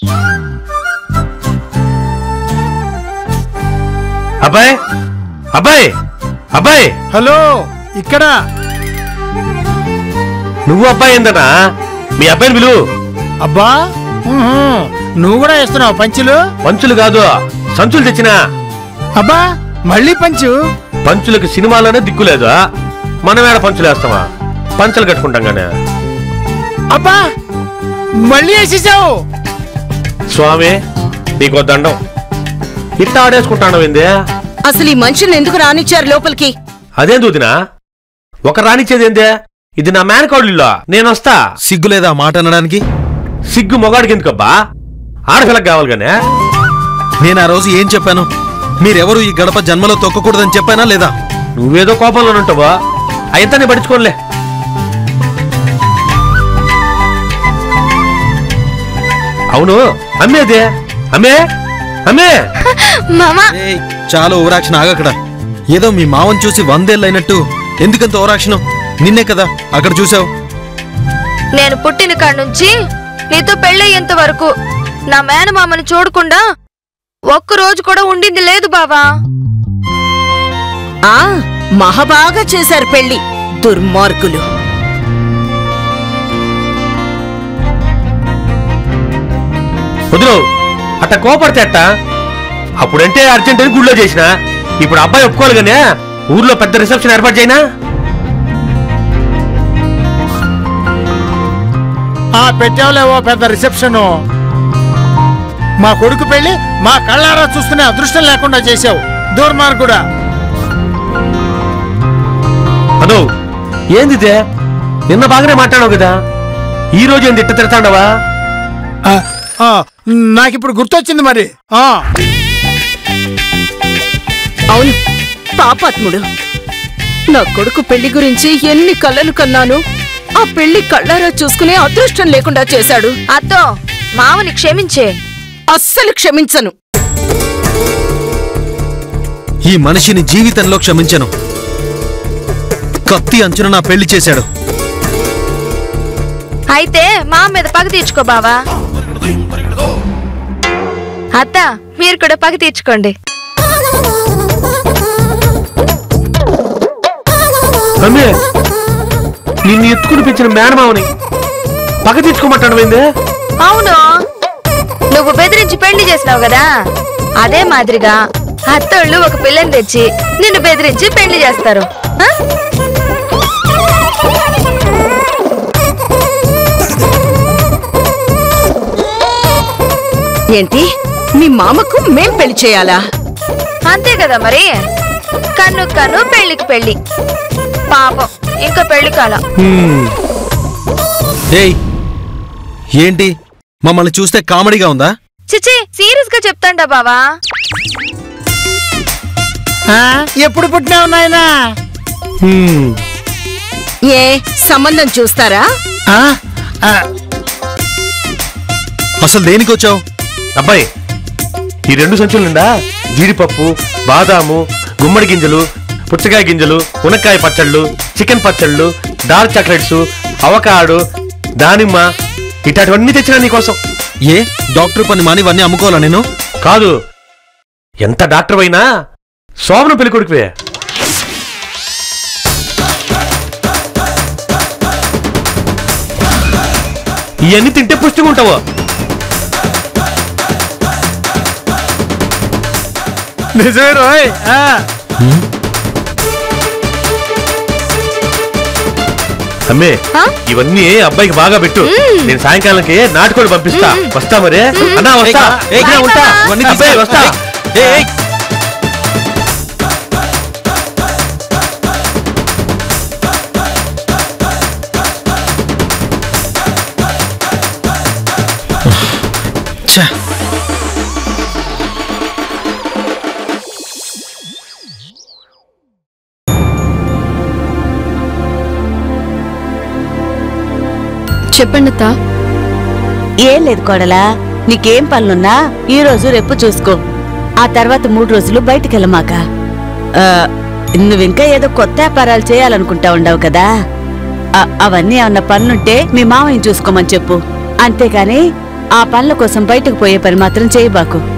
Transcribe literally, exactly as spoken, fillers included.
అబ్బాయి అబ్బాయి అబ్బాయి హలో ఇక్కడ నువ్వు అబ్బాయి ఏందనా మీ అబ్బాయిని పిలువు. అబ్బా నువ్వు కూడా వేస్తున్నావు పంచులు? పంచులు కాదు సంచులు తెచ్చినా. అబ్బా మళ్ళీ పంచు? పంచులకు సినిమాలోనే దిక్కులేదు, మనం ఏడ పంచులు వేస్తామా? పంచలు కట్టుకుంటాం గానే. అబ్బా మళ్ళీ వేసేసావు. స్వామి నీకో దండం, ఇట్లా ఆడేసుకుంటాను ఏంది? అసలు ఈ మనుషుల్ని ఎందుకు రానిచ్చారు లోపలికి? అదేం దూదినా ఒక రానిచ్చేదేందే? ఇది నా మేనకోళ్ళిల్లా, నేనొస్తా. సిగ్గులేదా మాట అనడానికి? సిగ్గు మొగాడికి ఎందుకబ్బా, ఆడపిల్లకి కావాలి గానే. నేను ఆ రోజు ఏం చెప్పాను? మీరెవరు ఈ గడప జన్మలో తొక్కకూడదని చెప్పానా లేదా? నువ్వేదో కోపంలో ఉంటావా, అయ్యంతానే పట్టించుకోనిలే. అవును అమ్మేదే, అమ్మే అమ్మే. చాలా ఓవరాక్షన్ ఆగక్కడ. ఏదో మీ మావని చూసి వందేళ్ళైనట్టు ఎందుకంత ఓవరాక్షన్? నిన్నే కదా అక్కడ చూసావు. నేను పుట్టిన కాడ నుంచి నీతో పెళ్ళయ్యేంత వరకు నా మేనమామని చూడకుండా ఒక్కరోజు కూడా ఉండింది లేదు బావా. ఆ మహాబాగా చేశారు పెళ్లి, దుర్మార్గులు. వదిలో అట్ట కోపడితే అట్ట. అప్పుడంటే అర్జెంట్ అని గుళ్ళో చేసిన, ఇప్పుడు అబ్బాయి ఒప్పుకోవాలి గానే ఊర్లో పెద్ద రిసెప్షన్ ఏర్పాటు చేయనా? ఆ పెట్టావులేవో పెద్ద రిసెప్షన్. మా కొడుకు పెళ్లి మా కళ్ళారా చూసుకునే అదృష్టం లేకుండా చేసావు, దుర్మార్గుడా. అదో ఏందిదే, నిన్న బాగానే మాట్లాడావు కదా, ఈ రోజు ఏంది ఇట్ట తిడతాండవా? నాకిప్పుడు గుర్తొచ్చింది మరి. అవును పాపాత్ముడు, నా కొడుకు పెళ్లి గురించి ఎన్ని కళ్ళలు కన్నాను, ఆ పెళ్లి కళ్ళారా చూసుకునే అదృష్టం లేకుండా చేశాడు. అత్తో మామని క్షమించే. అస్సలు క్షమించను. ఈ మనిషిని జీవితంలో క్షమించను. కత్తి అంచున నా పెళ్లి చేశాడు. అయితే మా మీద పగ తీర్చుకో బావా. అత్త మీరు కూడా పగ తీర్చుకోండి. అమ్మే నిన్ను ఎత్తుకుని పెంచిన మేనమావని పగ తీర్చుకోమంటాడు ఏందే? అవును, నువ్వు బెదిరించి పెళ్లి చేసినావు కదా, అదే మాదిరిగా అత్తోళ్ళు ఒక పిల్లని తెచ్చి నిన్ను బెదిరించి పెళ్లి చేస్తారు. ఏంటి మీ మామకు మేం పెళ్లి చేయాలా? అంతే కదా మరి, కన్ను కన్ను పెళ్లికి పెళ్లి. పాపం ఇంకా పెళ్లి కాల. ఏయ్ ఏంటి మమ్మల్ని చూస్తే కామెడీగా ఉందా? చిచి సీరియస్ గా చెప్తాండా బావా. ఎప్పుడు పుట్టినావు నాయనా? ఏ సంబంధం చూస్తారా? అసలు దేనికి వచ్చావు? అబ్బాయి ఈ రెండు సంచుల నిండా జీడిపప్పు, బాదాము, గుమ్మడి గింజలు, పుచ్చకాయ గింజలు, మునక్కాయ పచ్చళ్ళు, చికెన్ పచ్చళ్ళు, డార్క్ చాక్లెట్స్, అవకాడో, దానిమ్మ ఇట్లాంటివన్నీ తెచ్చినా నీకోసం. ఏ డాక్టర్ పని మాని ఇవన్నీ అమ్ముకోవాలా నేను? కాదు, ఎంత డాక్టర్ అయినా శోభను పెళ్లి కొడుకువే. ఇవన్నీ తింటే పుష్టిగా ఉంటావు. నిజమే రోయ్. అమ్మే ఇవన్నీ అబ్బాయికి బాగా పెట్టు, నేను సాయంకాలంకి నాటుకోడి పంపిస్తా. వస్తా మరే అన్నా, వస్తా ఉంటా. అబ్బాయి వస్తా. చెప్పండితా. ఏం లేదు కోడలా, నీకేం పనులున్నా ఈ రోజు రేపు చూసుకో. ఆ తర్వాత మూడు రోజులు బయటికెళ్ళమాక. నువ్వింకా ఏదో కొత్త వ్యాపారాలు చేయాలనుకుంటా ఉండవు కదా, అవన్నీ ఏమన్నా పనులుంటే మీ మామయ్య చూసుకోమని చెప్పు. అంతేకాని ఆ పనుల కోసం బయటకు పోయే పని మాత్రం చేయబాకు.